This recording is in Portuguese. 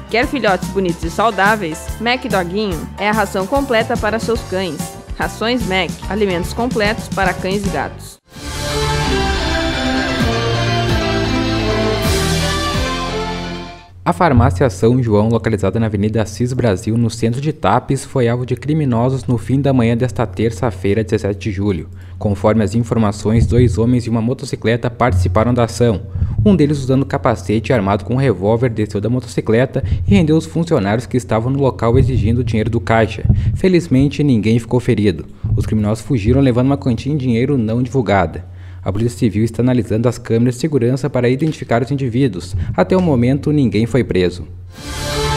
Quer filhotes bonitos e saudáveis? Mac Doguinho é a ração completa para seus cães. Rações Mac, alimentos completos para cães e gatos. A farmácia São João, localizada na Avenida Assis Brasil, no centro de Tapes, foi alvo de criminosos no fim da manhã desta terça-feira, 17 de julho. Conforme as informações, 2 homens e uma motocicleta participaram da ação. Um deles, usando capacete e armado com um revólver, desceu da motocicleta e rendeu os funcionários que estavam no local exigindo o dinheiro do caixa. Felizmente, ninguém ficou ferido. Os criminosos fugiram levando uma quantia em dinheiro não divulgada. A Polícia Civil está analisando as câmeras de segurança para identificar os indivíduos. Até o momento, ninguém foi preso.